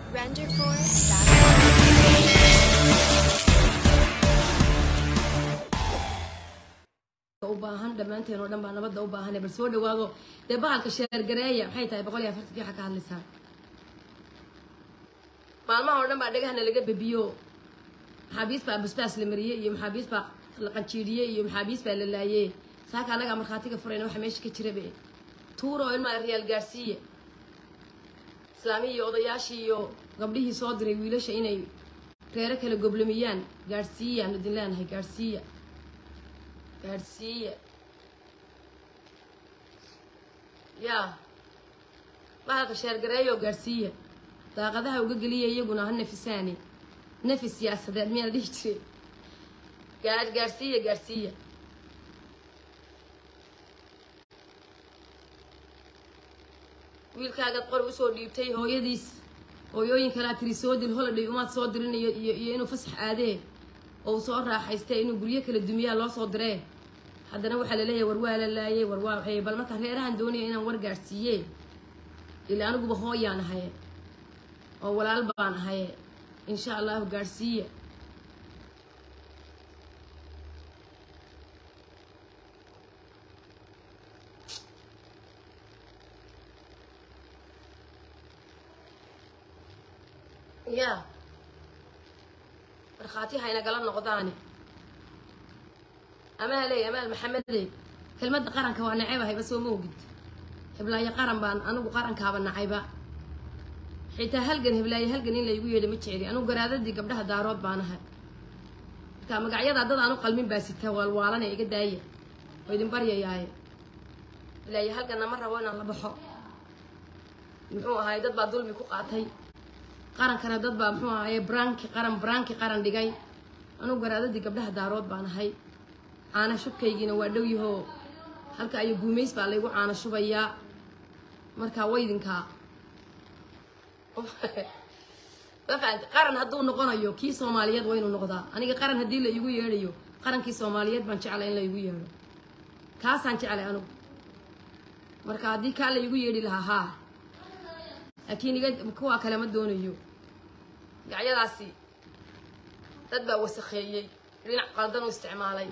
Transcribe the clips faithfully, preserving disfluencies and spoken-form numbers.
render force وباهن دمانتين ودم بان نبض وباهن بس هو دواغو دبالك شهر قرايه maxay tahay boqol iyo afartan waxa ka hadlaysaa maalmaha oo dhan baa dhagahna laga babiyo maxaabiis baa basbaas la mariyay iyo maxaabiis baa la qanjiiriyay iyo maxaabiis baa la laayay saaka anaga marxaatiga furayna waxa meesha ka jira bee tuuro ilma real garcia islaamiyi iyo odayaashii iyo gabdhihii soo diray wiilasha inay reere kala goblamiyaan garcia nadin leenahay garcia garcia ya bahalka sheergareeyo garcia daaqadaha uga geliya iyaguna ha nafisaani nafis siyaasadeed miyaa la dhihi jiray gaar garcia garcia wiilkaaga qor u soo dhiibtay hooyadiis hooyooyin kala tiri soo dil holiday umaad soo dirin iyo iyo inuu fasax aadee oo soo raaxaystay inuu guryo kala dumiyaa loo soo diray haddana waxa la leeyahay war waa la laayay war waa waxay bal marka reerahan doonaya inaan war gaarsiiyay ilaa anigu hooyaan ahay oo walaal baan ahay insha Allah gaarsiiya يا رخاتي هاي نقلنا نقضاني أمالي أمال محمدي كلمة قرن كوانا عيبة هي بس هو موجود هبلاي قرن بان أنا بقرن كابنا عيبة حتى هلجن هبلاي هلجن إلا يقول يدي متشعري أنا قرادة دي قبلها دارات بانها كام قاعدة ضد أنا قلبي بس التوال وعلنا يقد داية ويدين بريا ياي لا يهلجن مرة وانا الله بحق نحو هاي ضد بعض دول بيكون قاطعي قرن كنا ضد بقى محو هاي برانكي قرن برانكي قرن دقاي أنا قرادة دي قبلها دارات بانها هاي أنا شبكيجينا ودوي هو هلك أي جوميس بالله وأنا شوية مركا ويدين كا ففعلت قرن هدو نقنا يو كي سوماليات وين النقطة أنا قرن هدي اللي يقول يريو قرن كي سوماليات بنشعل إن اللي يقول يريو كاس هنشعل أنا مركا دي كلا يقول يري لها ها أكيد يقد مكوا كلامات دون يو قاعد راسي تتبع وسخية رينا قادن واستعمالي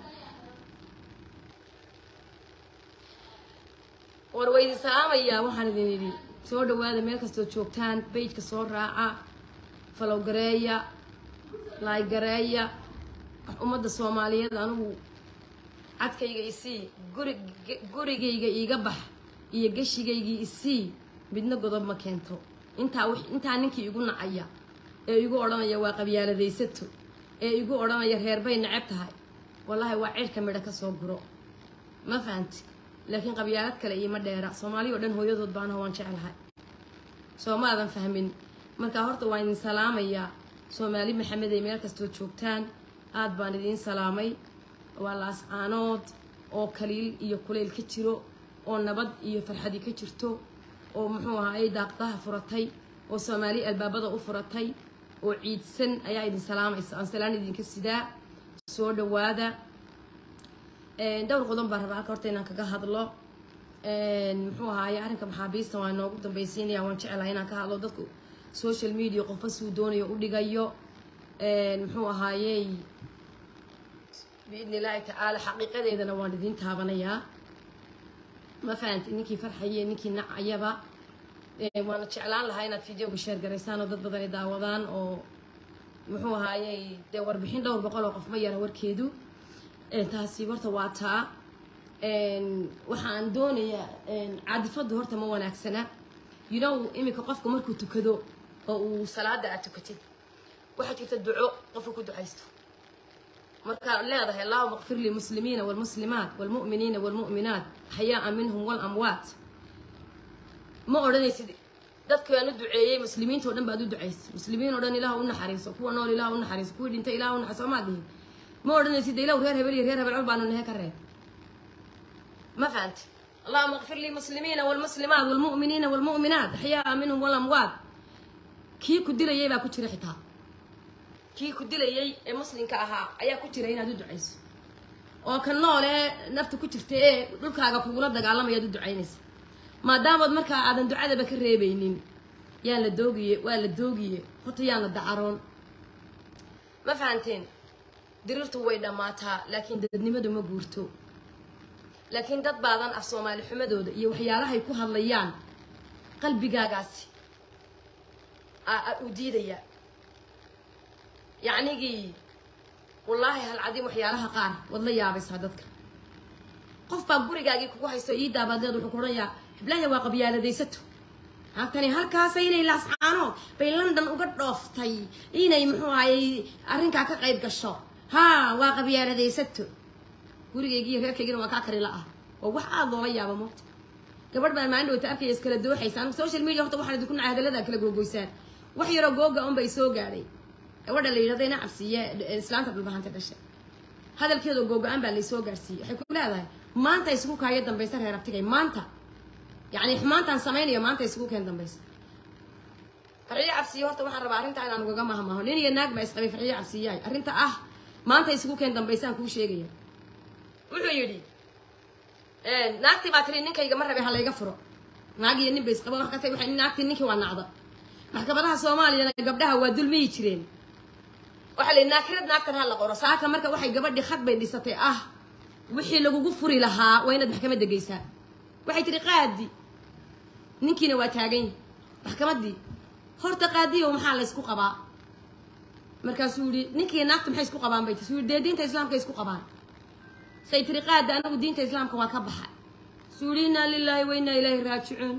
warweydi salaamaya waxaan idin yiri soo dhawaada meel kasta oo joogtaan page-ka soo raaca follow gareeya like gareeya ummadda Soomaaliyeed anigu cadkayga isii gurigayga iiga bax iyo gashigayga isii midna godob ma keento inta wax inta ninkii igu nacaya ee igu oranaya waa qabyaaladaysato ee igu oranaya reer bay nacab tahay wallahi waa cirka midha ka soo guro ma fahanti لكن قبيلات كلا إيه مديرة صومالي ودن هو يضد بانها وانشعلها صوما هذا فهمين مركا هرت وين سلامي يا صومالي محمد يميل كستوت شوكتان عاد باندين سلامي ولا سانود أو كليل يقول الكتيرو أو نبض يفرحدي كتيرتو أو محوها أي دقتها فرتي أو صومالي البابضة أفرتي وعيد سن أي عيد سلامي سلامي دين كسيدا سود وادا دور قدام برا كورتين كجا هذلو محوها يا أرنك محابيس سواء نوقف تنبيسين يا وانش على هنا كهذا ضدكو سوشيال ميديا قفص ودوني يقولي جايو محوها يي بإذن الله تعالى حقيقة إذا نوالدين تابنيا ما فهمت إنكي فرحية إنكي نعيبة وانا تشعلان لهاينا فيديو بشير جريسان وضد بدني داوضان أو محوها يي دور بحين دور بقول وقف مية نور كيدو taasi horta waa taa waxaan doonayaa caadifada horta ma wanaagsana you know imika qofka markuu tukado oo uu salaada aad tukatid waxa jirta duco qofku ku ducaysto marka leedahay Allahumma ighfir lil muslimiina wal muslimaat wal mu'miniina wal mu'minaat ahyaa minhum wal amwaat ma oranaysid dadka aanu duceeyay muslimiinta oo dhan baad u ducaysay muslimiin oo dhan Ilaahu u naxariiso kuwa nool Ilaahu u naxariiso kuwa dhintay Ilaahu u naxariiso ma dihin ما أردنا سيدي لو غير هبلي غير هبل عبان إنها كرر ما فهمت اللهم اغفر لي المسلمين والمسلمات والمؤمنين والمؤمنات أحياء منهم والأموات كي كدير يي بقى كتير حتى كي كدير يي المسلم كأها أيا كتير هنا دود عيس أو كان نوله نفط كتير تأ دول كأجا كقولات دجالة ما يدود عينس ما دام ود مركا عدن دعاء بكر بينين يا لدوقي ولا دوقي خطيانا دعرون ما فهمتين دررتو ويدا ماتها لكن ددنمدو ما غورتو لكن dad baadan af Soomaali xumadooda iyo waxyaalaha ay ku hadlayaan qalbigaagaasi aa u diidaya yaanigi wallahi hal cadiim waxyaalaha qaar wada yaabaysa dadka qof baa gurigaagii kugu haysto ii daabadeed wuxuu ku oranaya bilaha waa qabyaaladaysato halkani halkaas inay laascaano bay London uga dhooftay inay muxuu ahay arrinka ka qayb gasho ha waa qabyaaladaysato gurigeygii reerkaygiina waa ka kari la ah oo wax aad loo yaabo moqto gabadh baan maan dhowta arkay iskala dooxaysan social media horta waxaan idinku nacay hadalada kala googooysaan wax yaro googa on bay soo gaaray gabadha la yiraahdo ina cabsiye islaanta dhulbahanta dhashay hadalkeedu googa aan baa la soo gaarsiiyay waxay ku leedahay maanta isugu kaaya dambaysa reer abtigay maanta يعني حمانتان سمينيا maanta isugu keen dambaysa farxiyo cabsiye horta waxaan rabaa arrinta inaan uga mahmaho nin iyo naag ba isqabay farxiyo cabsiyaay arrinta ah maanta isugu keen dambaysan ku sheegaya wuxuu yiri ee naagti baa tiri ninkayga ma rabi halayga furo naag iyo nin bay isqabay wax ka tay waxay naagti ninkii waa nacda maxkamadaha Soomaaliya gabdhaha waa dulmi jireen waxa la naakirad naagtan hal qoro saaka marka waxay gabadhi khad bay dhisatay ah wixii lagu furi lahaa waa inaad maxkamadda geysaa waxay tiri qaadi ninkiina waa taagan maxkamadii horta qaadi oo maxaa la isku qabaa markaas uu yiri ninkii naagtu maxay isku qabaan bay tii diinta islaamka isku qabaan say tiri qaadi anagu diinta islaamka waa ka baxay suurina lillahi wa inna ilayhi raaji'un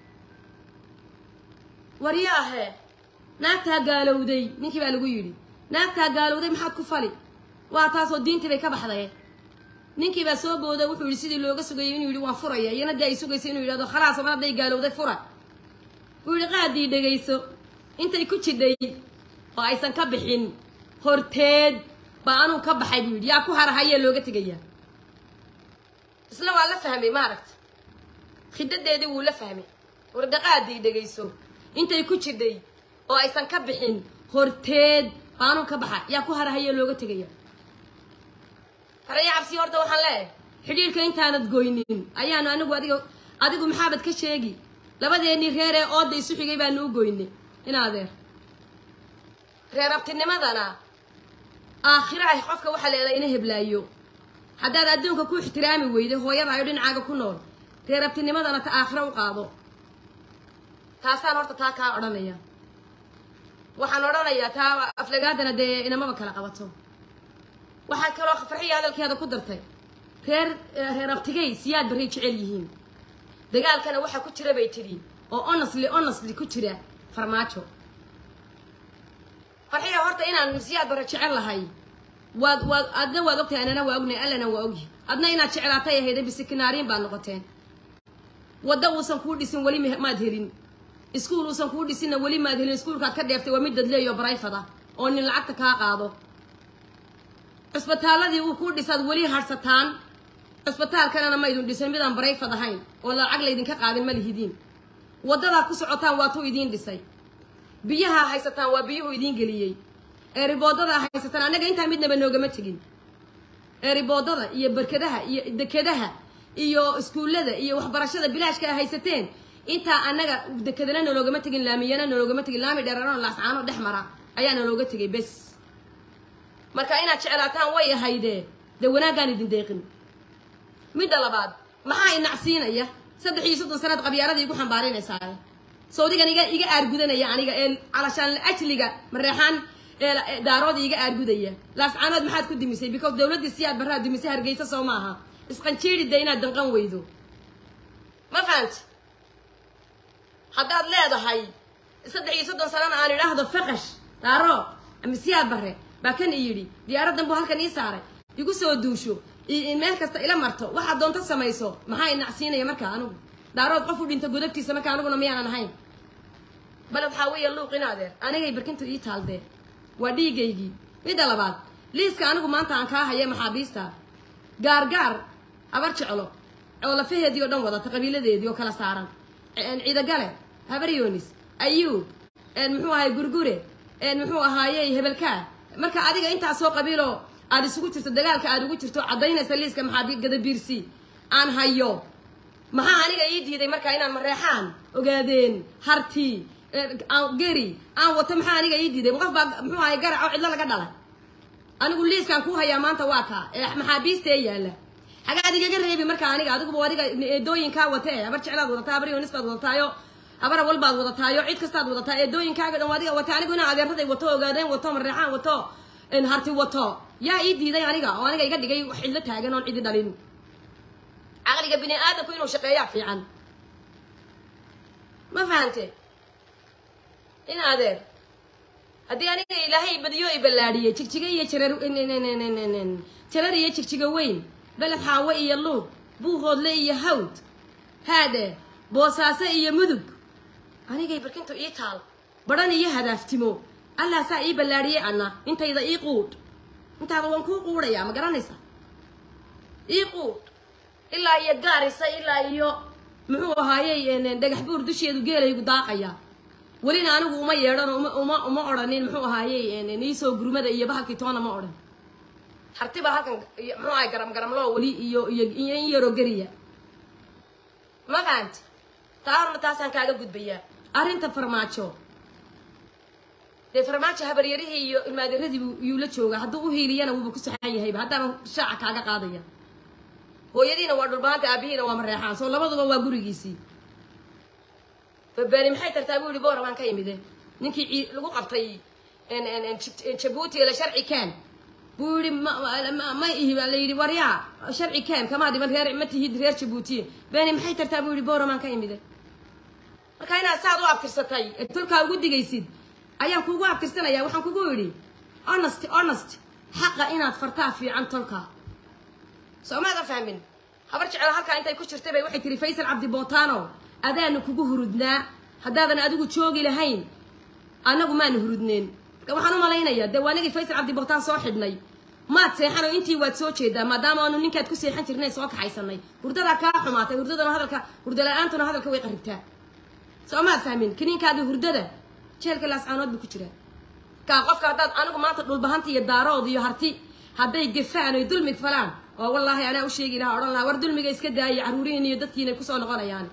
wariyaahe naagta gaalowday ninkii baa lagu yiri naagta gaalowday maxaad ku fali waa taas oo diintii bay ka baxday ninkii baa soo booday wuxuu yiri sidii looga sugayay inuu yiri waan furaya iyana day sugayay inuu yiraahdo khalaas ma haday gaalowday fura uu yiri qaadi dhageyso intay ku jiday oo aysan ka bixin horteed baanu ka baxay buu yiri yaa ku harahaye looga tagaya isla waa la fahmay ma aragta khidadeedii wuu la fahmay warda qaadi dhageyso intay ku jiday oo aysan ka bixin horteed baanu ka baxay yaa ku harahaye looga tagaya farxiyo cabsiye horta waxaan leeyahay xidhiirka intaanad goynin ayaanu anigu adiga adigu maxaabad ka sheegi labadeeni reer ee ooda isu xigay baan u goynay in adeer reer abtinimadana aakhira ay qofka waxa leedahay in heblaayo hadaad adduunka ku ixtiraami weydo hooyada ay dhinacaaga ku nool reer abtinimadana ta aakhira u qaado taasaan horta taa ka oranaya waxaan oranayaa taa aflagaadana de inamaba kala qabato waxaan kaloo farxiyo hadalkeeda ku dartay reer reer abtigay siyaad baray jecel yihiin dagaalkana waxa ku jira bay tiri oo honestly honestly ku jira farmaajo farxiyo horta inaan siyaad baray jecel lahay waad waad adna waad ogtahay anana waa ognay allana waa ogi adna inaad jeclaatay ahayd bisikinaariin baa noqoteen wada uusan ku dhisin wali maad helin iskuul uusan ku dhisin wali maad helin iskuulka ka dheeftay waa mid dadleeyo barayfada oo nin lacagta ka qaado isbitaaladii uu ku dhisad wali harsataan isbitaalkana ma idin dhisan midaan barayfad ahayn oo lacag la idin ka qaadin ma lihidiin wadada ku socotaan waa tuu idin dhisay biyaha haysataan waa biyuhu idin galiyay ee riboodada haysataan anaga inta midnaba noogama tagin ee riboodada iyo barkadaha iyo dekedaha iyo iskuulada iyo waxbarashada bilaashka haysateen inta anaga dekedana noogama tagin laamiyana noogama tagin laami dheeraan laascaano dhexmara ayaana looga tagay bes marka inaad jeclaataan way ahaydee de wanaagaan idin deeqin midda labaad maxaa inacsiinaya saddex iyo soddon sanad qabyaaladii igu xambaarinaysaa soodigan iga iga aargudanaya aniga ee calashaan ajliga mareexaan ee daarood iga aargudaya laascaanood maxaad ku dimisay because dawladda siyaad baraa dimisay hargeysa soo maaha isqanjeerida inaad danqan weydo ma fahanti haddaad leedahay saddex iyo soddon sanana aan idhaahdo faqash daaro ama siyaad bare baakan yiri diyaaradan buu halkan ii saaray igu soo duusho in meel kasta ila marto waxa doonta samayso maxay nacsiinaya marka anigu daarood qof u dhinta godabtiisa marka aniguna miyaan ahayn bal waxa weeye luuqinaade anigay barkintu ii taalde waa dhiigaygii mid labaad liiska anigu maanta aan ka haye maxaabiista gaar gaar abar jeclo oo la faheediyo dhan wada qabiiladeedii oo kala saaran ciida gale habar yoonis ayuu een muxuu ahay gurgure een muxuu ahaayay hebelka marka adiga inta soo qabiilo aad isugu jirto dagaalka aad ugu jirto cadaynaysa liiska maxaabi gadabiirsi aan hayo maxaa aniga ii diiday marka inaan mareexaan ogaadeen harti geri aan wata maxaa aniga ii diiday qof baa muxuu ahay garaco cidla laga dhalay anigu liiskan ku hayaa maanta waa ka maxaabiista ee yaala xaga adiga reebi marka aniga adigu adiga eedooyinka wata ee abar jeclaad wadataa abar yonis baad wadataayo abar walbaad wadataayo cid kastaad wadataa eedooyinkaaga dhan adiga wata anigu inaan adeertaday wato ogaadeen wato marreexaan wato in harti wato yaa ii diiday aniga oo aniga iga dhigay wax cidla taagan oon cidi dhalin caqliga bini aadamku inuu shaqeeyaa fiican ma fahantay in adeer haddii aniga ilaahay badiyo i ballaadhiyey jigjiga iyo jarar jarar iyo jigjiga weyn beled xaawe iyo luud buuhoodle iyo hawd haade boosaaso iyo mudug anigay barkintu ii taal badhan iyo hadaaftimo allah saa ii ballaadhiyey anna intayda ii quudh intaada waan kuu quudhayaa ma garanaysa ii quudh ilaa iyo gaarisa ilaa iyo muxuu ahaayey dhagax buur dusheedu geelaygu daaqaya welina anigu uma yeedhan uma uma odhanin muxuu ahaayey niisoo gurmada iyo bahalkii toona ma odhan hartiba halkan muxuu ahay garam garamloo weli iyo iyo in yaroo geriya ma fahanti taa horna taasaan kaaga gudbayaa arrinta farmaajo dee farmaajo habaryarihii iyo ilmaaderadii yuu la joogaa hadduu u hiiliyana wuuba ku saxan yahayba haddana shaaca kaaga qaadaya hooyadiina waa dhulbaanta aabihiina waa mareexaan soo labaduba waa gurigiisii babani maxay tartaa buu yihi boora waan ka imide ninkii lagu qabtay jabuuti ila sharci kaan buu yihi ma ihi baa la yidhi waryaa sharci kaan kamaa dhiman reer ma tihid reer jabuuti bani maxay tartaa buu yihi boora waan ka imide marka inaad saad u abtirsatay tolkaa ugu digaysid ayaan kuugu abtirsanaya waxaan kugu yidhi honest honest xaqa inaad fartaa fiican tolka soo maada fahmin habar jecel halkaa intay ku jirtay bay waxay tiri faysal cabdi bootano adaanu kugu hurudnaa haddaadan adigu joogi lahayn annagu maanu hurudneen marka waxaan u malaynayaa dee waanagii faysal cabdi bootaan soo xidhnay maad seexanoo intii waad soo jeedaa maadaama aanu ninkaad ku seexan jirnay soo kaxaysanay hurdadaa kaa xumaatay hurdadana hadalka hurda la-aantuna hadalka way qarribtaa soo maad fahmin kiniinkaadii hurdada jeelka laascaanood buu ku jiraa kaa qofka haddaad anigu maanta dhulbahanta iyo daarood iyo harti hadday gefaan oy dulmi falaan oo wallaahi anaa u sheegi lahaa odhan lahaa war dulmiga iska daayay carruurihiin iyo dadkiinay kusoo noqonayaan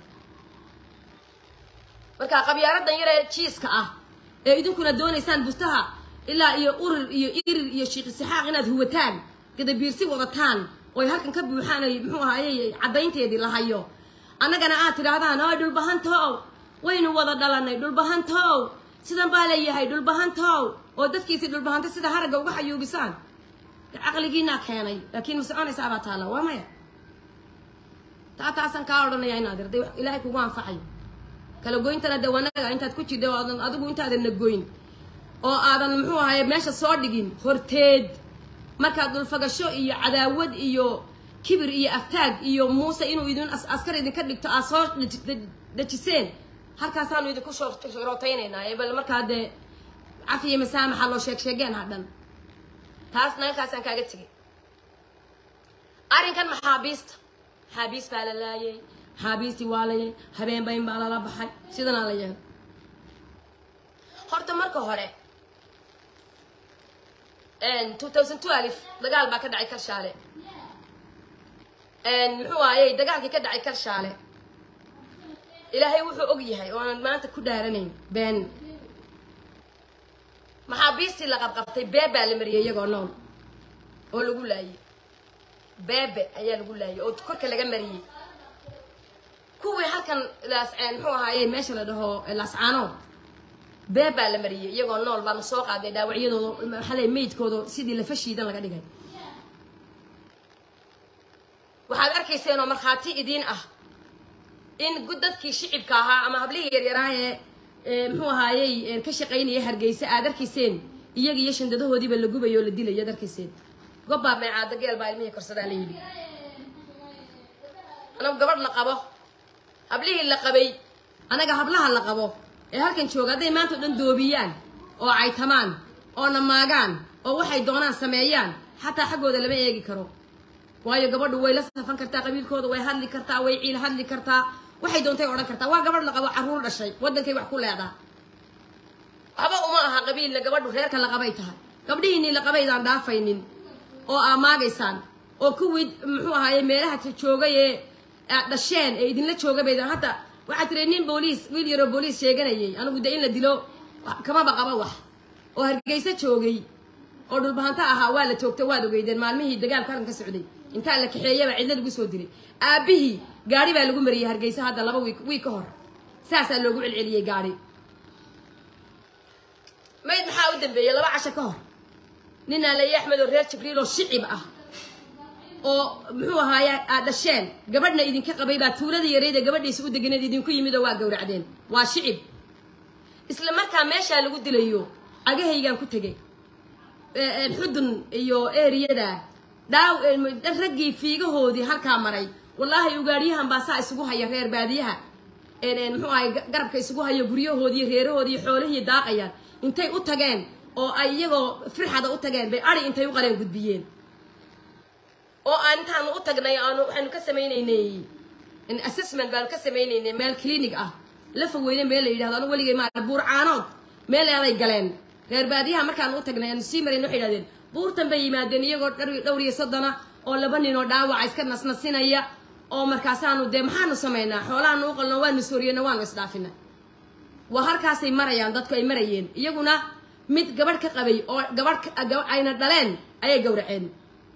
marka qabyaaradan yaree jiiska ah ee idinkuna doonaysaan bustaha ilaa iyo urir iyo irir iyo shiiqi saxaaq inaad huwataan gadabiirsi wadataan ooy halkan ka buuxaan ay muxuu ahaayey caddaynteedii lahayo annagana aad tidhaahdaan oo dhulbahantow waynu wada dhalanay dhulbahantow sidan baa leeyahay dhulbahantow oo dadkiisii dhulbahanta sida haragga uga xayuubisaan caqligiinaa keenay laakiin ma soconaysaa baa taalla waa maya taa taasaan kaa odhanaya inaad irday ilaahay kugu anfacayo kala goyntana dee wanaga intaad ku jidha oo aadan adigu intaadan na goyn oo aadan muxuu ahaye meesha soo dhigin horteed markaad dhulfagasho iyo cadaawad iyo kibir iyo aftaag iyo muuse inuu idin askar idinka dhigto aad soo dejiseen halkaasaanu idinku rootaynaynaa bal markaa dee cafiya masaamaxa loo sheeg sheegeen hadhan taasna halkaasaan kaaga tegay arrinkan maxaabiista maxaabiis baa la laayay maxaabiistii waa layay habeen bayn baa lala baxay sidanaa la yahay horta marka hore two thousand twelve dagaal baa ka dhacay Karshaale muxuu ahaayey dagaalkii ka dhacay Karshaale ilaahay wuxuu og yahay oo aan maanta ku dhaaranayn been maxaabiistii la qabqabtay beebaa la mariyay iyagoo nool oo lagu laayay beebe ayaa lagu laayay oo korka laga mariyay kuwii halkan laascaan muxuu ahaayey meesha la dhaho laascaano beebaa la mariyay iyagoo nool baa la soo qaaday dhaawacyadooda maxalay meydkooda sidii la fashiidan laga dhigay waxaad arkayseen oo markhaati idiin ah in dadkii shicibka ahaa ama hablihii yaryaraha ee muxuu ahaayey ka shaqaynaya hargeysa aad arkayseen iyaga iyo shandadahoodiiba la gubayo oo la dilayo aad arkayseen gobbaa meecaada geel baa ilmihii korsadaa la yidhi anagu gabadh la qabo hablihii la qabay anaga hablaha la qabo ee halkan jooga hadday maanta o dhan doobiyaan oo caytamaan oo namaagaan oo waxay doonaan sameeyaan xataa xaggooda lama eegi karo waayo gabadhu way la safan kartaa qabiilkooda way hadli kartaa way ciil hadli kartaa waxay doontay odhan kartaa waa gabadh la qabo carruur dhashay waddankay wax ku leedaa waxba uma aha qabiilla gabadhu reerka la qabay tahay gabdhihiinii la qabaydaan dhaafaynin oo aamaagaysaan oo kuwii muxuu ahaaye meelaha joogay ee aad dhasheen ee idinla jooga baydaan hadda waxaa tiri nin booliis wiil yaro booliis sheeganayay anigu de in la dilo kama baqaba wax oo Hargeysa joogay oo dhulbahanta ahaa waa la joogtay waad ogeydeen maalmihii dagaalka halkan ka socday inta la kaxeeyaba cidna lagu soo dilay aabihii gaari baa lagu mariyay Hargeysa hadda laba week week ka hor saasa loogu celceliyay gaari mayd maxaa u dambeeyay laba casho ka hor nin aan leeyahay Axmed oo reer Jibriil oo shicib ah oo muxuu ahaa dhasheen gabadhna idinka qabay baa tuulada yareeyda gabadhiisa u deganeed idinku yimid oo waa gowracdeen waa shicib isla markaa meesha lagu dilayo agahaygan ku tagay ee xudun iyo eriyada daaw ragii fiigahoodii halka maray wallahi ugaariyahan baa saa isugu haya reer baadiyaha ee muxuu ahaa garabka isugu haya guryahoodii reerahoodii xoolihii daaqayaan intay u tageen oo ay iyagoo firxada u tageen bay ari intay u qaleen gudbiyeen oo aan intaan u tagnay aan waxaan ka sameeynay in assessment baan ka sameeynay meel clinic ah la fogeyna meel la yiraahdo anigu waligay ma buurcaanood meel ay galeen reer baadiyaha markaan u tagnay aan sii marin waxay yiraahdeen buurtan bay yimaadeen iyagoo dhowr iyo soddon oo laba nin oo dhaawac iska nasnasinaya oo markaasaanu de maxaanu sameeynaa xoolahan u qalno waan sooriyana waan isdhaafina waa halkaasay marayaan dadku ay marayeen iyaguna mid gabadh ka qabay oo gabadh ayna dhaleen ayay gowraceen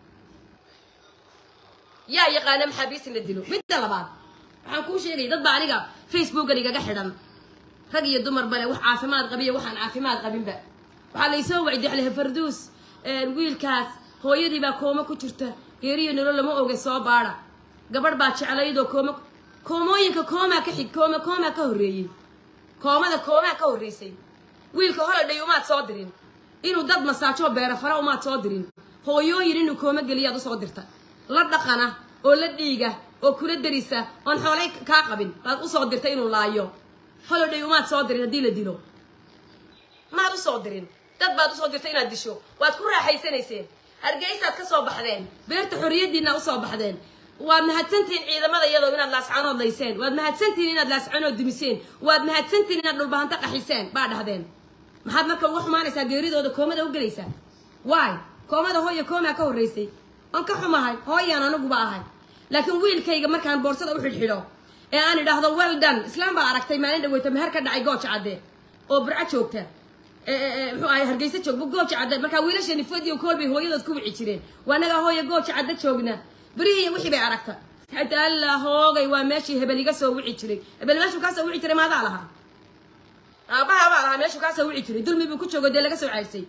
yaa yaqaana maxaabiis la dilo midda labaad waxaan ku sheegay dad baa aniga Facebook aniga xidhan rag iyo dumar bale wax caafimaad qabiyo waxaan caafimaad qabinba waxa la isoo wacdi xilay farduus ee wiilkaas hooyadii baa kooma ku jirta geeriyo nolol lama oga soo baara gabadh baa jeclaydo kooma koomooyinka kooma ka xig kooma kooma ka horeeyay koomada kooma ka horeysay wiilka holiday uma soo dirin inuu dad masaajo beera fara uma soo dirin hooyooyin inuu kooma galiyaad u soo dirta la dhaqana oo la dhiiga oo kula darisa on xoolay ka qabin baad u soo dirtay inuu laayo holiday uma soo dirin hadii la dilo ma u soo dirin dad baad u soo dirtay inaad disho waad ku raaxaysanayseen Hargeysa ka soo baxdeen beerta xoriyadiina u soo baxdeen waad mahadsantiin ciidamada iyadoo inaad laascanood leyseen waad mahadsantiin inaad laascanood dumiseen waad mahadsantiin inaad dhulbahanta qaxiseen baa dhahdeen maxaad marka ugu xumaanaysaa geeridooda koomada u galaysaa waay koomada hooyo kooma ka horeysay aan ka xumahay hooyaan anigu ba ahay laakiin wiilkayga markaan boorsada u xidhxidho ee aan idhaahdo well done islaam baa aragtay maalin dhaweyta meher ka dhacay gooja cadde oo burca joogta ee muxuu ahay Hargeysa joog gooja cadde marka wiilashani fadiyo koolbay hooyadood ku wici jireen waanaga hooyo gooja cadde joogna bariye wixii bay aragta hatta allah hoogay waa meeshii hebeliga soo wici jiray hebel meeshuu ka soo wici jiray maada laha aabaha baa laha meeshuu ka soo wici jiray dulmi buu ku joogo de laga soo caaysay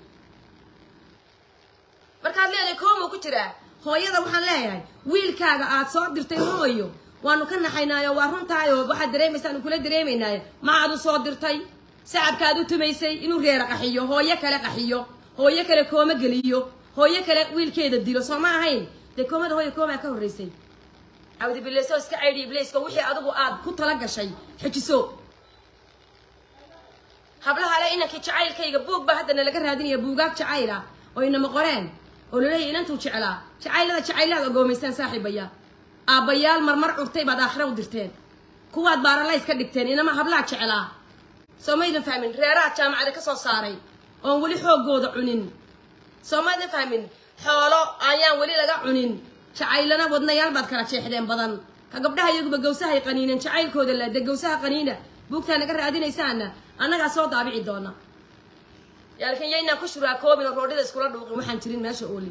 markaad leedahay koomo ku jira hooyada waxaan leeyahay wiilkaaga aad soo dirtay hooyo waanu ka naxaynaayo waa runtaayo waxaad dareemaysaan kula dareemaynaayo ma aad u soo dirtay sacabkaad u tumaysay inuu reer qaxiyo hooyo kale qaxiyo hooyo kale kooma geliyo hooyo kale wiilkeeda dilo soo ma ahayn de koomada hooyo kooma ka horeysay awdi bilayso iska caydi bilayska wixii adigu aad ku tala gashay xijiso hablaha la inanka jacaylkayga buug ba hadda laga raadinayo buugaag jacayl ah oo inama qoreen oo leeyahay inantu jeclaa jacaylada jacaylada goomaysan saaxiibaya aabayaal marmar urtay baad aakhira u dirteen kuwaad baarala iska dhigteen inama hablaha jeclaa Soomaaliya fahmin reeraha jaamacada ka soo saaray oo wali xoogooda cunin Soomaaliya fahmin xoolo ayaan wali laga cunin jacaylana wadnayaal baad kala jeexdeen badan ka gabdhaha iyagu gowsaha qaniineen jacaylkooda la degowsaha qaniina buugtaana ka raadinaysaana annaga soo daabici doona yaalkan yayna ku shuraa koobin roodhida iskula dhuuqin waxaan jirin meesha ooli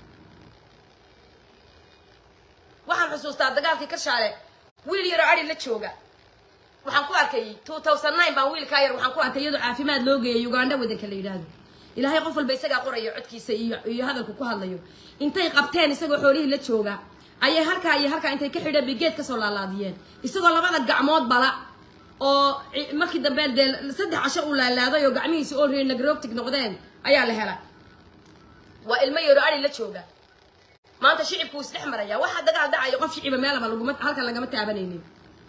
waxaan xusuustaa dagaalkii ka shaale wiil yar ari la jooga waxaan ku arkay two thousand nine baan wiilka yar waxaan ku arkay iyadoo caafimaad loo geeyay Uganda wadanka la yiraahdo ilaahay qof walba isaga qorayo codkiisa iyo iyo hadalku ku hadlayo intay qabteen isagoo xoolihii la jooga ayay halka iyo halka intay ka xidha bigeed ka soo laalaadiyeen isagoo labada gacmood bala oo markii dambe saddex casho u laalaaday oo gacmihiisa oo reer necrotic noqdeen ayaa la helay waa ilmo yar ari la jooga maanta shicibku isdhex maraya waxa dagaal dhacayo qof shiciba meelaba lagu halka lagama taabanaynin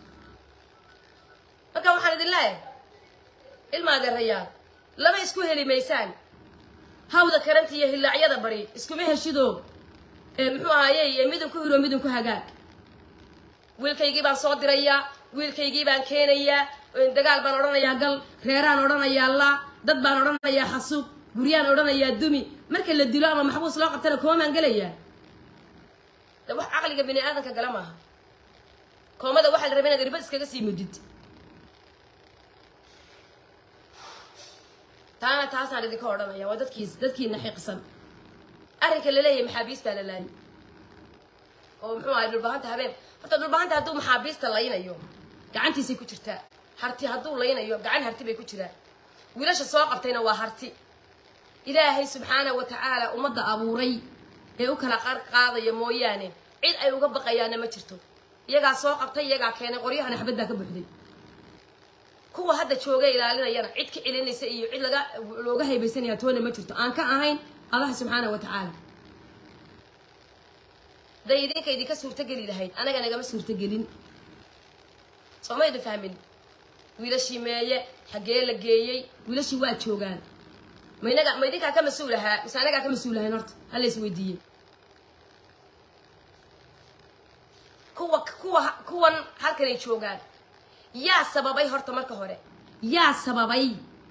marka waxaan idin leeyahay ilma adeerayaal lama isku heli meysaan hawda karanta iyo hilaacyada bari isku ma heshido ee muxuu ahaayay midun ku hiro midun ku hagaag wiilkaygii baan soo diraya wiilkaygii baan keenaya dagaal baan oranayaa gal reeraan oranayaa la dad baan oranayaa xasuuq guriyaan oranayaa dumi marka la dilo ama maxbuus loo qabtana koomaan galaya wax aqliga bini aadanka gala maaha koomada waxa la rabaa inaad ribad iskaga sii mudid taana taasaan idinka odhanaya waa dadkiis dadkiina xiiqsan arrinka la leeyahay maxaabiis baa la laayay oo muxuu ahay dhulbahanta habeen horta dhulbahanta hadduu maxaabiista laynayo gacantiisay ku jirtaa harti hadduu laynayo gacan harti bay ku jiraan wiilasha soo qabtayna waa harti ilaahay subxaanahu wa tacaala ummadda abuuray ee u kala qaadaya mooyaane cid ay uga baqayaana ma jirto iyagaa soo qabtay iyagaa keenay qoryahana xabad baa ka buuxday kuwa hadda jooga ilaalinayana cid ka celinaysa iyo cid laga looga haybaysanaya toona ma jirto aan ka ahayn allah subxaanahu wa tacaala day idinka idinka suurtageli lahayd anaga nagama suurtagelin somayda fahmin wiilashii meeye xaggee la geeyey wiilashii waa joogaan ma inaga ma idinkaa ka mas-uul ahaa mise anagaa ka mas-uul ahayn horta hala is weydiiyey kuwa kuwa kuwan halkanay joogaan yaa sababay horta marka hore yaa sababay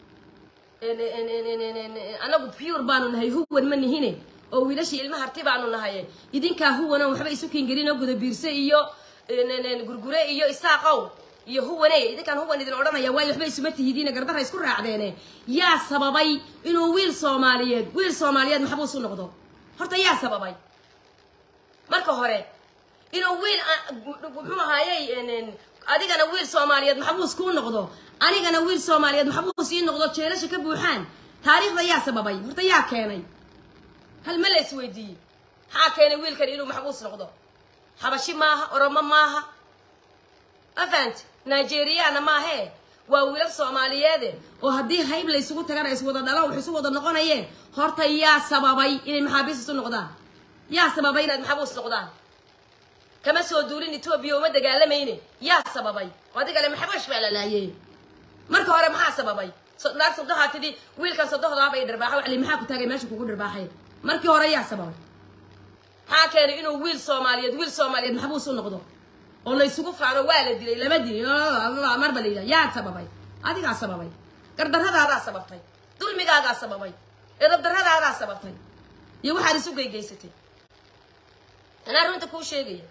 anagu pure baanu nahay huwan ma nihine oo wiilashii ilma harti baanu nahay idinkaa huwan oo waxba isu keengelin oo guda biirse iyo gurgure iyo isaaqow iyo huwanay idinkaan huwan idin odhanaya waayo waxba isuma tihidiina gardarra isku raacdeene yaa sababay inuu wiil soomaaliyeed wiil soomaaliyeed maxbuus u noqdo horta yaa sababay marka hore inuu wiil muxuu ahaayey adigana wiil soomaaliyeed maxbuus kuu noqdo anigana wiil soomaaliyeed maxbuus ii noqdo jeelasha ka buuxaan taariikhda yaa sababay horta yaa keenay hal ma la isweydiiyey maxaa keenay wiilkan inuu maxbuus noqdo xabashi maaha oromo maaha afant nigeriyana maahee waa wiilal soomaaliyeede oo haddii hayb la isugu tagana is wada dhalaan wax isu wada noqonayeen horta yaa sababay inay maxaabiis isu noqdaan yaa sababay inaad maxbuus noqdaan kama soo duulin Ethiopia uma dagaalamayne yaa sababay adiga le maxbuus baa la laayay marka hore maxaa sababay naag sodohaatidii wiilkan sodohdaa bay dharbaaxa wax li maxaa ku taagay meesha kugu dharbaaxay markii hore yaa sababay maxaa keenay inuu wiil soomaaliyeed wiil soomaaliyeed maxbuus u noqdo oo la isugu faano waa la dilay lama dilay marba la yidhaa yaa sababay adigaa sababay gardarradaadaa sababtay dulmigaagaa sababay edabdarradaadaa sababtay iyo waxaad isu geygeysatay anaa runta kuu sheegaya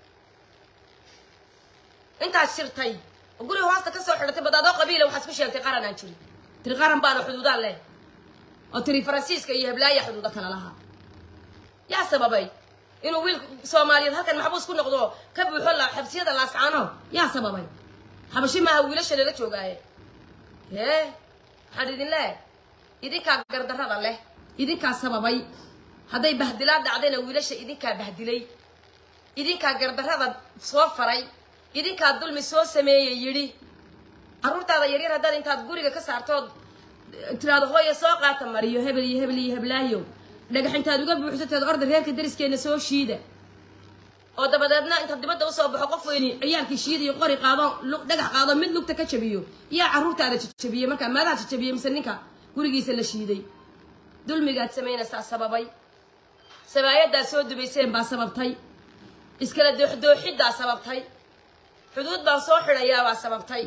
intaad shirtay oo guriga hoosta ka soo xidhatay badaadoo qabiila waxaad ku sheegtay qaran aan jirin tiri qaran baana xuduudaan leh oo tiri faransiiska iyo heblaaya xuduuda kala lahaa yaa sababay inuu wiil soomaaliyeed halkan maxbuus ku noqdo ka buuxo la xabsiyada laascaano yaa sababay xabashi maaha wiilasha lala joogaaye hee maxaan idin leh idinkaa gardarrada leh idinkaa sababay hadday bahdilaad dhacdayna wiilasha idinkaa bahdilay idinkaa gardarrada soo faray idinkaa dulmi soo sameeyey yidhi carruurtaada yaryar haddaad intaad guriga ka saartood tiraado hooya soo qaata mariyo hebel iyo hebel iyo heblaayo dhagax intaad uga buuxsateed orda reerka dariskeena soo shiida oo dabadeedna intaad dibadda usoo baxo qof weyni ciyaalkii shiida iyo qori qaado dhagax qaado mid lugta ka jabiyo yaa carruurtaada jajabiyey markaa maadaha jajabiyey mise ninka gurigiisa la shiiday dulmigaad samaynaysaa sababay sabaayaddaa soo dubayseen baa sababtay iskala dooxdooxiddaa sababtay xuduud baan soo xidhayaa baa sababtay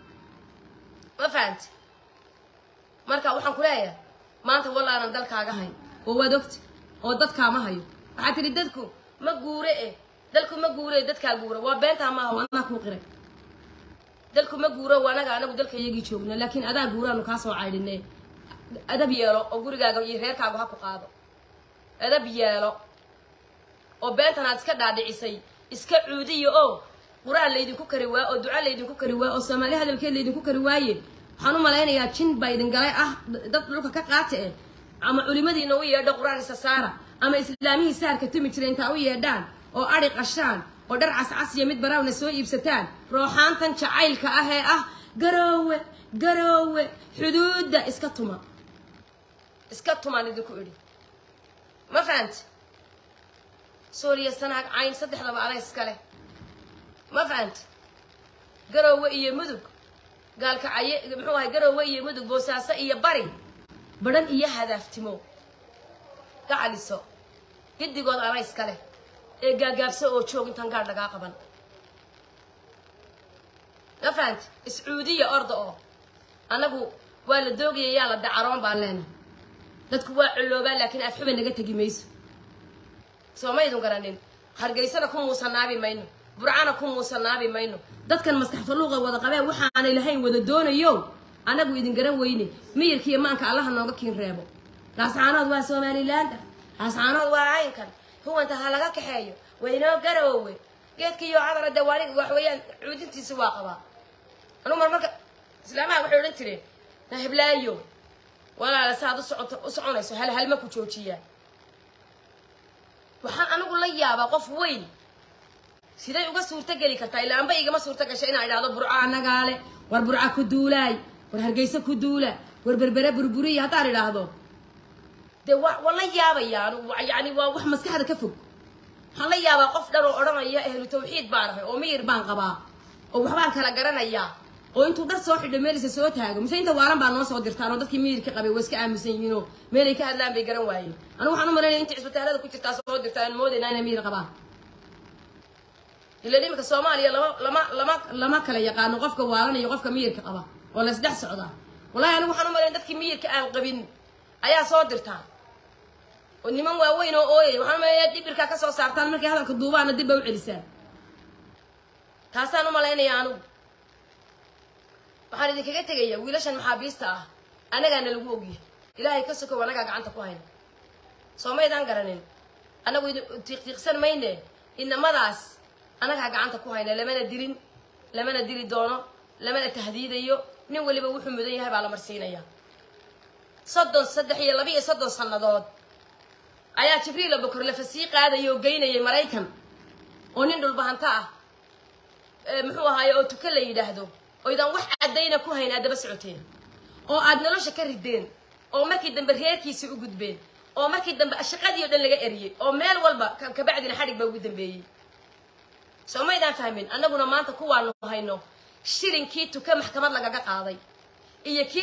ma fahanti marka waxaan ku leeyahay maanta wallaanan dalkaaga hayn oo waad ogta oo dadkaama hayo waxaad tidhi dadku ma guure eh dalku ma guure dadkaa guura waa beentaa maaha waa anaa kuu qiray dalku ma guuro waa anaga anagu dalka iyagii joogna laakiin adaa guuraanu kaa soo caydhinee adab yeelo oo gurigaaga iyo reerkaagu ha ku qaado adab yeelo oo beentan aad iska dhaadhicisay iska cuudiyo oo quraan laydinku kari waa oo duca laydinku kari waa oo soomaali hadalkeed laydinku kari waaye waxaan u malaynayaa jin baa idin galay ah dad dhulka ka qaata eh ama culimadiina u yeedho quraan isa saara ama islaamihii saarka tumi jira intaa u yeedhaan oo adhi qashaan oo dhar cascas iyo mid baraawna soo iibsataan rooxaantan jacaylka ah ee ah garoowe garoowe xuduudda iska tuma iska tumaan idinku idhi ma fahanti suuriya sanaag cayn saddexdaba adays iskale ma fahanti garoowe iyo mudug gaalka caye muxuu ahay garoowe iyo mudug boosaaso iyo bari badhan iyo hadaaftimo gacaliso giddigood ana iskale ee gaagaabso oo joog intaan gaadh lagaa qaban ma fahanti iscuudiya orda oo annagu waa la doogaya yaa la dacaroon baan leena dadku waa culloobaa laakiin afxuba naga tegi mayso soo maydun garanin hargeysana ku muusanaabi mayno burcana ku muusanaabi mayno dadkan maskax faluuqa wada qabeen waxaanay lahayn wada doonayo أنا أقول إذن قرن ويني مير كي مانك الله نوقف كين ريبو لاسعانات waa Somaliland لاسعانات waa عينكن هو أنت هلاك حيو وينو قروي قلت كيو عذر الدوالي وحويان عودتي سواقبا أنا مر مرك سلامة وحولن تري نهب لا يوم ولا لساد الصعود الصعود هل هل ما كوتشوتشيا وحن أنا أقول لي يا بقف وين سيدا يوجا صورتك جالي كتاي لا أمبا يجمع صورتك عشان أنا على برعة أنا قاله وربرعة كدولاي ورهرجيسة كدولة وربربرة بربوري هتعرف هذا ده والله يا بيان يعني وح مسك هذا كفوق هلا يا بقف درو أرنا يا أهل التوحيد بعرفه أمير بان قبا أو وحبان كلا جرنا يا أو أنتوا درس واحد ميلس سوتها مش أنت وارن بان نص ودرتان وده كمير كقبي وسك أمسين ينو ميلك هذا لام بيجرن واي أنا وحنا مرة أنت عسبت هذا كنت تاسو درتان مود إن أنا مير قبا اللي ديمك الصومالي لما لما لما لما كلا يقانو قفك وارن يقفك مير كقبا ولا سدح سعدا والله أنا وحنا مرة أنت كمير كأن قبين أيا صادرتان ونمان واوين oo ooyay waxaan ma dibirka ka soo saartaan markii hadalka duubana dib u celisaan taasaan u maleynaya anu waxaan idin kaga tagaya wiilashan maxaabiista ah anagana lagu ogiyo ilaahay ka soko wanaga gacanta ku hayna Soomaalidan garanin anagu tiiqtiiqsan mayne inamadaas anaga gacanta ku hayna lamana dirin lamana diri doono lamana tahdiidayo nin waliba wuxuu mudan yahay baa la marsiinaya soddon saddex iyo laba iyo soddon sanadood ayaa Jibriil Abubakar la fasiiq aadayo geynayay Mareykan oo nin dhul bahanta ah ee muxuu ahaay oo tuka la yiraahdo oo idan wax cadayna ku hayna daba socoteen oo aad nolosha ka rideen oo markii dambe reerkiisa u gudbeen oo markii dambe shaqadii oo dhan laga eriyay oo meel walba ka bacdina xarig ba ugu dambeeyay Soomaalidan fahmin annaguna maanta kuwaanu hayno shirinkii tuka maxkamad lagaga qaaday iyo kii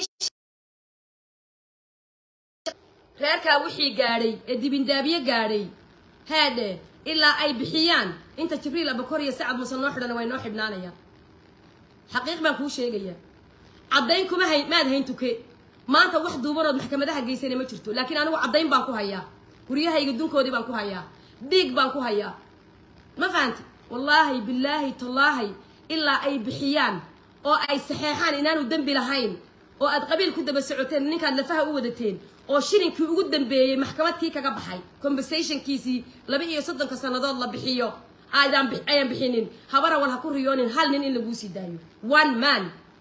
reerka wixii gaaray ee dibindaabiye gaaray haade ilaa ay bixiyaan inta Jibriil Abubakar iyo Sacad Muuse noo xidhan way noo xidhnaanayaan xaqiiq baan ku sheegaya cadayn kuma hay maad hayn tuke maanta wax duubanood maxkamadaha geysanay ma jirto laakiin anigu cadayn baan ku hayaa guriyahayga dunkoodii baan ku hayaa dhiig baan ku hayaa ma fahanti wallahi billahi tallahi ilaa ay bixiyaan oo ay saxeexaan inaanu dambi lahayn oo aad qabiil ku daba socoteen ninka lafaha u wadateen oo shirinkii ugu dambeeyay maxkamadkii kaga baxay compensationkiisi laba iyo soddon sanadood la bixiyo aydan ayaan bixinin habara wal ha ku riyoonin hal nin in lagu sii daayo one man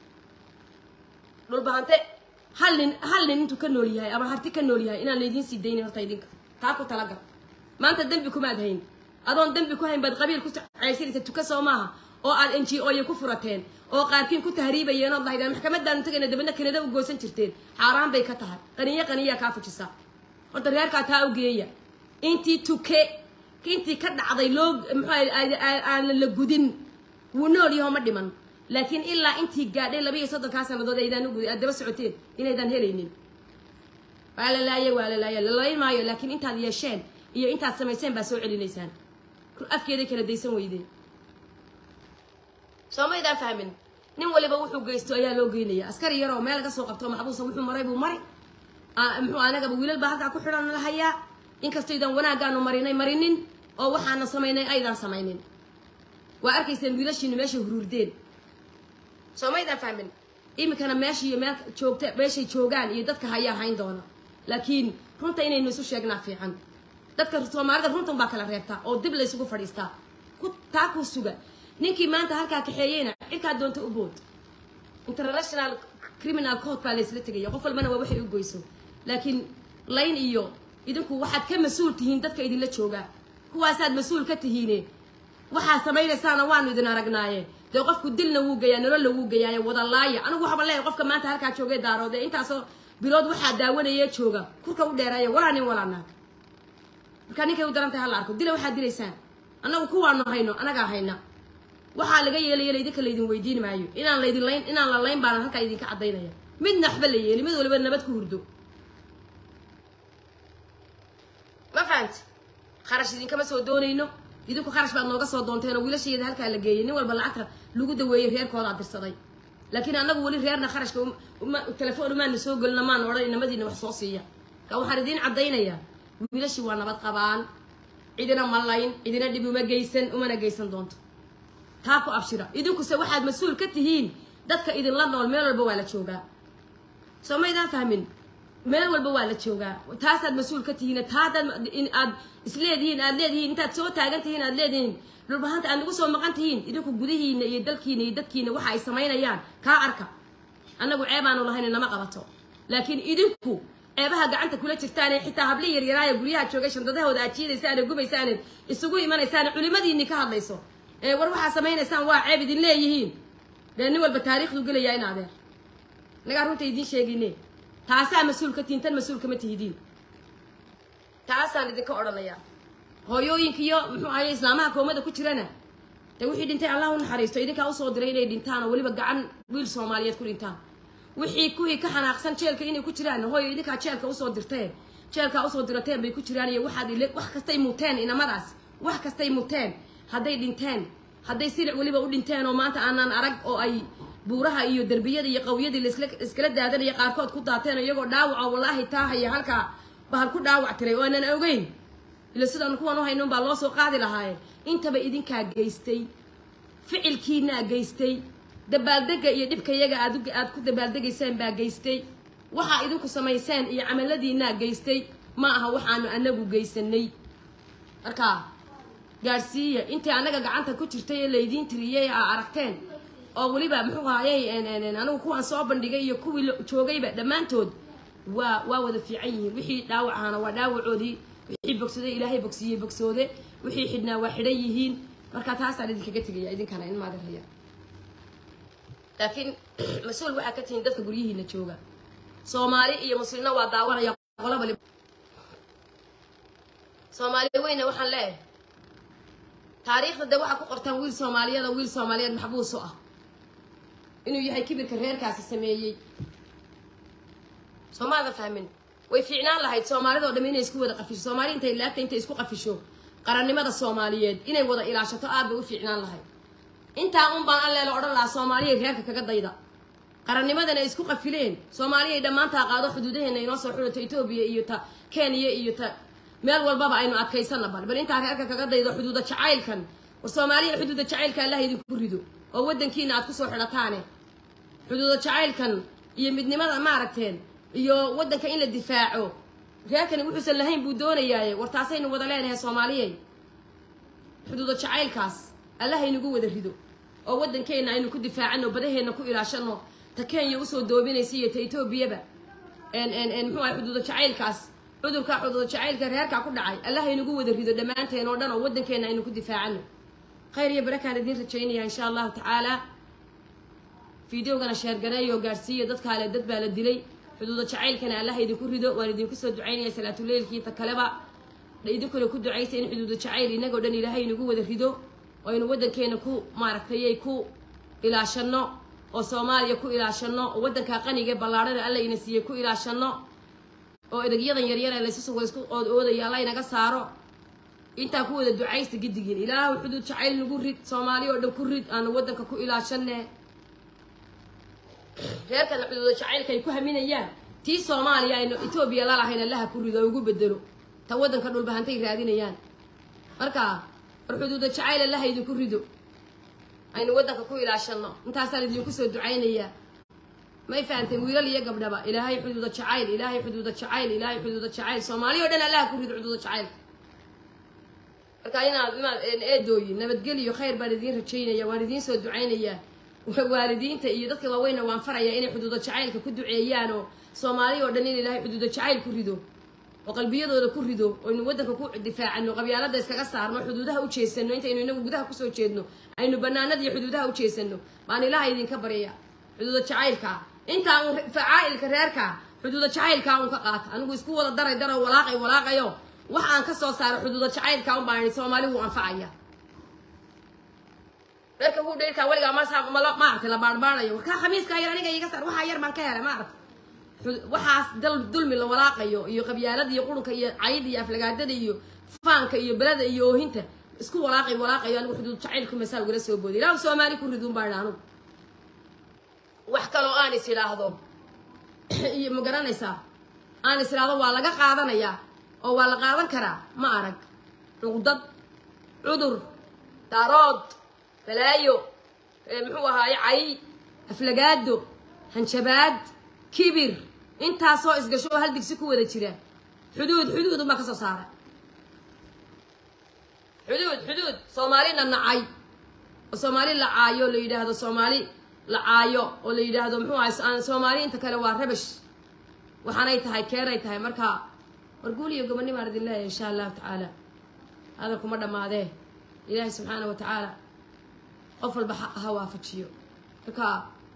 dhul bahante hal nin hal nin intuu ka nool yahay ama harti ka nool yahay inaan leedin sii daynin horta idinka taa ku talagal maanta dambi kuma adhayn adoon dambi ku hayn bad qabiil ku caysilisa tuka Soomaha oo aad N G O ku furateen oo qaarkiin ku tahriibayeen oo dhaydaan maxkamadan tagayna dabana Kanada u goosan jirteen xaraan bay ka tahay qaniya qaniya ka fujisa horta reerka taa u geeya intii tuke intii ka dhacday loo aan la gudin wuu nool yahay ma dhiman laakiin ilaa intii gaadhay laba iyo soddon ka sanadood aydan ugu daba socoteen inaydan helaynin wala laaya wala laaya la maayo laakiin intaad yeesheen iyo intaad sameyseen baa soo celinaysaan afkeeda kala daysan weydeen Soomaalidan fahmin nin waliba wuxuu geysto ayaa loo geynaya askari yar oo meel ka soo qabto maxbuus wuxuu maray buu maray ah muxuu anaga wiilal baa halka ku xiran la hayaa in kasta idan wanaagaanu marinay marinin oo waxaana sameynay aydan sameynin waa arkayseen wiilashiina meesha huruurdeen Soomaalidan fahmin imikana meesha iyo meel joogta meesha joogaan iyo dadka hayaa hayn doona laakiin runta inaynu isu sheegnaa fiican dadka Soomaalida runta baa kala reebta oo dib la isugu fadhiistaa ku taa ku suga ninkii maanta halka ka xeeyayna ilka doonta u bood international criminal court baa la isla tagay qof walbana waa waxay u goyso laakiin line iyo idinku waxaad ka mas'uul tihiin dadka idin la jooga kuwaasaad mas'uul ka tihiin waxa sameeyaysaana waanu idin aragnaaye de qofku dilna wuu geeyaa nolol wuu geeyaa wada laaya anigu waxa baleey qofka maanta halka joogay daaroode intaas oo bilood waxa daawanaya jooga kurka u dheereeya wala nin wala naag marka ninkay u darantay hal arko dila waxa dilaysaan anagu kuwaanu hayno anaga hayna waxa laga yeelay idinka leedin weydiin maayo inaan leedin leen inaan la leen baan halka idinka cadeynaya mid naxba la yeelay mid waliba nabad ku hurdo ma faant kharash idinka ma soo doonayno idinku kharash baad nooga soo doonteen wiilasheeda halka la geeyay nin walba lacagta lagu daweeyay reerkooda dirsaday laakiin anagu wali reerna kharashka telefoon ma na soo galna ma noolay inamadiina wax soo siiya ka waxaan idin cadeynaya wiilashi waa nabad qabaan idina malayn idina dib uma geysan uma na geysan doonto taako abshira idinku se waxaad mas'uul ka tihiin dadka idin la nool meel walba waa la joogaa soo ma idaan fahmin meel walba waa la joogaa taasaad mas-uul ka tihiin taadaad in aad isleedihiin aad leedihiin intaad soo taagan tihiin aad leedihiin dhulbahanta aad nagu soo maqan tihiin idinku gudihiina iyo dalkiina iyo dadkiina waxa ay samaynayaan kaa arka annagu ceebaanu lahayn nama qabato laakiin idinku ceebaha gacanta kula jirtaan xitaa habli yaryaraaya guryaha joogay shandadahooda aad jiidaysaan ee gubaysaan isugu imanaysaan culimadiinni ka hadlayso ee war waxaa samaynaysaan waa ceeb idin leeyihiin dee nin walba taariikhdu gelayaa in adeer nagaa runta idiin sheegine taasaa mas-uul ka tihiin tan mas-uul kama tihidiin taasaan idinka odhanayaa hooyooyinka iyo muxuu ahaye islaamaha koomada ku jirana dee wixii dhintay allah u naxariisto idinkaa usoo diray inay dhintaan oo weliba gacan wiil soomaaliyeed ku dhintaan wixii kuwii ka xanaaqsan jeelka inay ku jiraan hooyo idinkaa jeelka usoo dirteen jeelkaa usoo dirateen bay ku jiraan iyo waxaad ile wax kastay muteen inamadaas wax kastay muteen hadday dhinteen hadday silic weliba u dhinteen oo maanta aanan arag oo ay buuraha iyo derbiyada iyo qawiyadii laiskala daadanaya qaarkood ku daateen iyagoo dhaawaca wallaahi taahaya halkaa bahal ku dhaawac tiray oo aanan ogeyn ila sidaan kuwan u haynoon baa loo soo qaadi lahaaye intaba idinkaa geystay ficilkiinaa geystay dabaaldega iyo dhibka iyaga aad aad ku dabaaldegayseen baa geystay waxaa idinku samayseen iyo camaladiinaa geystay ma aha waxaanu anagu geysanay markaa gaadhsiiya intii annaga gacanta ku jirtay ee laydiin tiriyey aa aragteen oo weliba muxuu ahayey anigu kuwaan soo bandhigay iyo kuwii joogayba dhammaantood waa waa wada fiican yihiin wixii dhaawac ahaana waa dhaawacoodii wixii bogsaday ilaahay bogsiiyey bogsoode wixii xidhnaa waa xidhan yihiin markaa taasaan idinkaga tegaya idinkana in maadan haya laakiin mas-uul waxaa ka tihiin dadka guryihiina jooga soomaali iyo muslimna waa daawanaya qolaba soomaali weyna waxaan leeyahay taariikhda de waxaa ku qortaan wiil soomaaliyeed oo wiil soomaaliyeed maxbuuso ah inuu yahay kibirka reerkaasi sameeyey soomaalida fahmin way fiicnaan lahayd soomaalidoo dham inay isku wada qafisho soomaali intay laagta intay isku qafisho qarannimada soomaaliyeed inay wada ilaashato aad bay u fiicnaan lahayd intaa un baan alleela odhan lahaa soomaaliyay reerka kaga dayda qarannimadana isku qafileen soomaaliyay dhammaantaa qaado xuduudaheena inoo soo xidhato etoobiya iyo ta kenya iyo ta meel walbaba aynu adkaysana bal bal intaa reerka kaga daydo xuduuda jacaylkan war soomaaliya xuduuda jacaylka allah idinku rido oo waddankiina aad kusoo xidhataane xuduuda jacaylkan iyo midnimada maaragteen iyo waddanka in la difaaco reerkani wuxuusan lahayn buu doonayaaye war taasaynu wada leenahay soomaaliyey xuduuda jacaylkaas allah aynugu wada rido oo waddankeena aynu ku difaacano badaheenna ku ilaashano ta kenya usoo doobinaysa iyo ta etoobiyaba n n n muxuu ahay xuduuda jacaylkaas cudurka xuduuda jacaylka reerkaa ku dhacay allah aynugu wada rido dhammaanteen oo dhan oo waddankeena aynu ku difaacano khayr iyo barakaan idiin rajaynaya insha allahu tacaala fideogana sheergareeyo gaadhsiiya dadkaale dad baa la dilay xuduuda jacaylkana allah idinku rido waan idinku soo ducaynaya salaatuleylkii ta kaleba idinkuna ku ducaysa in xuduuda jacayl inagoo dhan ilaahay inagu wada rido oo aynu waddankeena ku maaragtayay ku ilaashano oo soomaaliya ku ilaashano oo waddankaa qaniga ballaadhana alla ina siiyey ku ilaashano oo eragyadan yaryar ee laysu sugo isku ood oodaya alla inaga saaro intaa ku wada ducaysta giddigiin ilaahu xuduud jacayl nagu rid soomaaliya oo dhan ku rid aanu waddanka ku ilaashane reerkana xuduuda jacaylka ay ku haminayaan tii soomaaliya aynu etoobiya lalahayn allaha ku rido oo ugu bedelo ta waddanka dhulbahantay raadinayaan markaa war xuduuda jacayl allaha idinku rido aynu waddanka ku ilaashano intaasaan idinku soo ducaynayaa may fahanteen wiilal iyo gabdhaba ilaahay xuduuda jacayl ilaahay xuduuda jacayl ilaahay xuduuda jacayl soomaaliya oo dhan allaha ku rido xuduuda jacayl markaa inaad inaad eedooyin nabadgeliyo khayr baan idiin rajaynaya waan idiin soo ducaynayaa waalidiinta iyo dadka waaweyna waan farayaa inay xuduuda jacaylka ku duceeyaan oo soomaaliya oo dhan in ilaahay xuduuda jacayl ku rido oo qalbiyadooda ku rido oo aynu waddanka ku difaacano qabyaalada iskaga saarno xuduudaha u jeesano intaynu inagu gudaha kusoo jeedno aynu banaanada iyo xuduudaha u jeesano baan ilaaha idinka baryaya xuduuda jacaylka intaa un facaa'ilka reerka xuduuda jacaylka un ka qaata anigu isku wada daray daro walaaqay walaaqayo wax aan ka soo saaro xuduuda jacaylka un baan soomaali wuu anfacaya reerka huu dheerka weligaa marsaa maaragtay la baarbaarayo warkaa khamiiska yar aniga iga saar waxaa yar baan ka helay maaragtay waxaas dal dulmi la walaaqayo iyo qabyaalada iyo qurunka iyo cayda iyo aflagaadada iyo faanka iyo belada iyo oohinta isku walaaqay walaaqayo anigu xuduud jacaylku masaa ugala soo booday ilaahu soomaali ku riduun baa idha anugu wax kaloo aan is idhaahdo iyo ma garanaysaa aan is idhaahdo waa laga qaadanayaa oo waa la qaadan karaa ma arag cuqdad cudur daarood balaayo muxuu ahaaye cay aflagaado hanjabaad kibir intaas oo isgasho hal digsi ku wada jira xuduud xuduud uma ka soo saaray xuduud xuduud Soomaalina nacay oo Soomaali la caayo la yiraahdo Soomaali la caayo oo la yiraahdo muxuu ahay Soomaali inta kale waa rabash waxaanay tahay keenay tahay marka warguuliyo gobonimo ardillah insha Allah ta'ala hada kuma dhamaadee ilaahay subhanahu wa ta'ala qof walba ha waafajiyo marka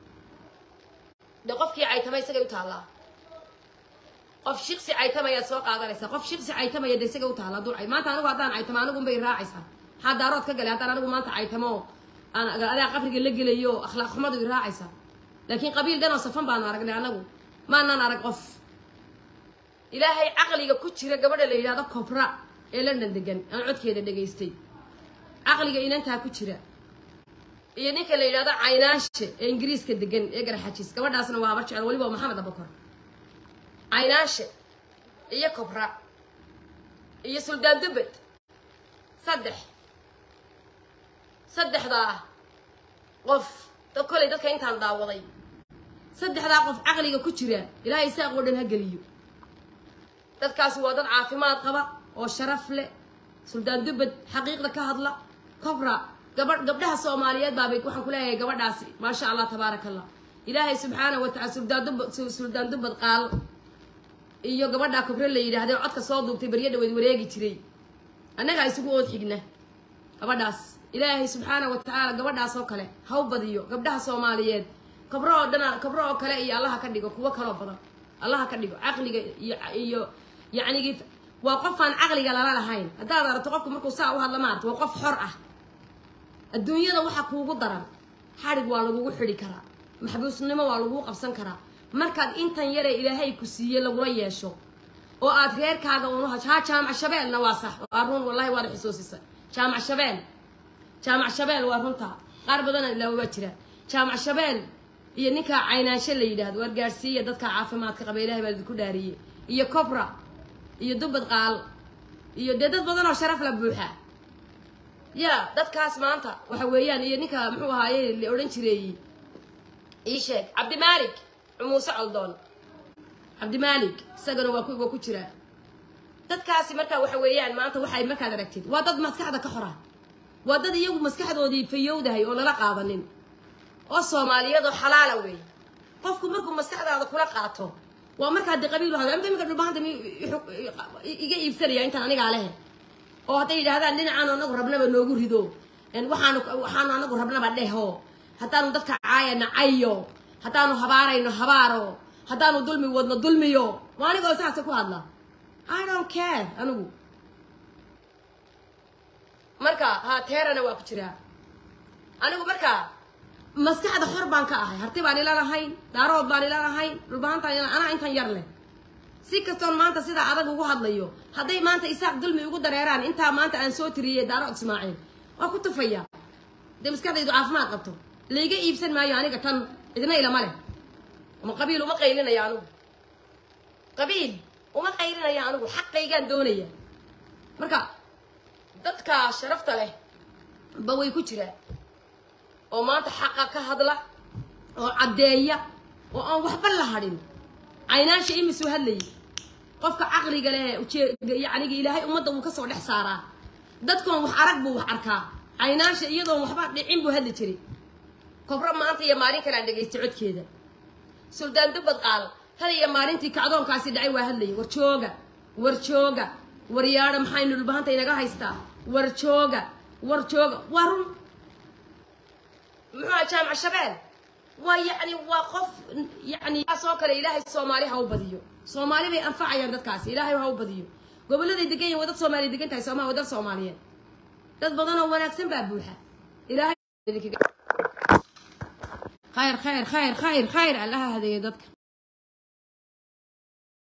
qofkii ay tamay isaga u taala qof shaqsi ay tamay soo qaadanaysa qof shaqsi ay tamay isaga u taala duucay maanta anigu hadaan ay tamaa anigu bay raacaysaa hadaarod ka galay hadaan anigu maanta ay tamo ana adaa qabriga la gelayo akhlaaq xumadu raacaysa laakiin qabiil dhan oo safan baan aragnay anagu ma aanan arag qof ilaahay aqliga ku jira gabadha la yiraahdo Kobra ee London degan aan codkeeda dhageystay aqliga inantaa ku jira iyo ninka la yiraahdo Caynaashe ee Ingiriiska degan ee Garxajiis gabadhaasna waa bar jecel waliba Maxamed Abakar Caynaashe iyo Kobra iyo Suldaan Dubad saddex saddexda qof dad kale dadka intaan daawaday saddexda qof aqliga ku jira ilaahay saaq oo dhan ha galiyo dadkaas waa dad caafimaad qaba oo sharaf leh Suldaan Dubad xaqiiqda ka hadla Kobra gabadh gabdhaha Soomaaliyeed baa bay waxaan ku leeyahay gabadhaasi ma sha Allah tabarakallah ilaahay subhanahu wa ta'ala Suldaan Dubad Suldaan Dubad qaal iyo gabadha Kobra la yiraahdo codka soo duubtay bariyada wad wareegi jiray anaga isugu ood xigna gabadhaas ilaahay subhanahu wa ta'ala gabadhaas oo kale ha u badiyo gabdhaha Soomaaliyeed Kobra oo dhan Kobra oo kale iyo Allah ka dhigo kuwa kale badan Allah ka dhigo aqliga iyo yaani waa qof aan aqliga la lahayn hadaad aragto qofku markuu saa u hadla maarto waa qof xor ah adduunyada waxa kuugu daran xarig waa lagu xiri karaa maxbuusnimo waa lagu qabsan karaa markaad intan yare ilaahay ku siiyay lagu yeesho oo aad reerkaaga uu ha jaamac shabeelna waa sax arun wallahi waa xusuusisa jaamac shabeel jaamac shabeel waa runta qaar badan ilaa waa jira jaamac shabeel iyo ninka Caynaashe la yiraahdo war gaarsiiya dadka caafimaadka qaba ilaahay baa ku dhaariyay iyo Kobra iyo Dubad qaal iyo dad badan oo sharaf la buuxa ya dadkaas maanta waxa weeyaan iyo ninka muxuu ahaayay la oran jiray ii sheeg Cabdi Maalik Muuse Aldoon Cabdi Maalik sagana waa ku ku jira dadkaasi marka waxa weeyaan maanta waxay markaad aragtid waa dad maskaxda ka xora waa dad iyagu maskaxdoodii fayowdahay oo lala qaadanin oo Soomaaliyeed oo xalaal ah weey qofku markuu maskaxdaada kula qaato waa marka hadii qabiil waxa amta imika dhulbaanta iga iibsanaya inta aniga leh oo haday yiraahdaan dhinacaan anagu rabnaba noogu rido in waxaan waxaan anagu rabnaba dheho hadaanu dadka caayana cayo hadaanu habaarayno habaaro hadaanu dulmi wadno dulmiyo waa aniga oo sax ku hadla I don't care anigu marka ha teerana waa ku jira anigu marka maskaxda xor baan ka ahay harti baan ila lahayn daarood baan ila lahayn dhulbaanta ana intan yar leh si kastoon maanta sida adag ugu hadlayo haday maanta isaaq dulmi ugu dareeraan inta maanta aan soo tiriyay Daaro Ismaaciil waa ku tufaya demiskadaydu caafimaad qabto leega iibsan maayo aniga tan idina ila male uma qabiil uma qaylinaya anigu qabiil uma qaylinaya anigu xaqaygaan doonaya marka dadka sharafta leh ba way ku jiraan oo maanta xaqa ka hadla oo cadeeya oo aan waxba la hadin Caynaashe imisu hadlay qofka aqliga leh yaani ilaahay umada uu ka soo dhex saaraa dadku wax arag buu wax arkaa Caynaashe iyadoo waxba dhicin buu hadli jiray Kobra maanta iyo maalin kale dhageystay codkeeda Suldaan Dubad qaal hal iyo maalintii kacdoonkaasi dhacay waa hadlay war jooga war jooga war yaara maxaynu dhulbaanta inaga haystaa war jooga war jooga warun muxuu jaamac shabeel ويعني وقف يعني أسوق الإلهي الصومالي هاو بديو صومالي بينفع يعني دكاس إلهي هاو بديو قبل ذي دقيقة ودك صومالي دقيقة هاي صومالي ودك صوماليين دك بدنا ونكسم بابوها إلهي خير خير خير خير خير الله هذا يدك